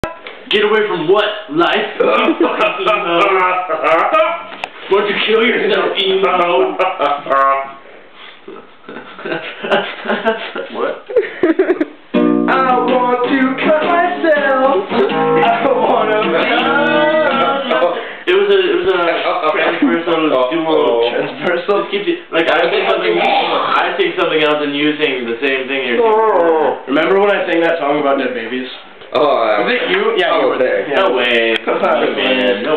Get away from what? Life? You fucking emo. Why don't you kill yourself, emo? What? I want to cut myself. I wanna It was a transversal dual. Transversal? Like I say something else and you sing the same thing. You're Remember when I sang that song about dead babies? Oh, was it you? Yeah, you were there. No way.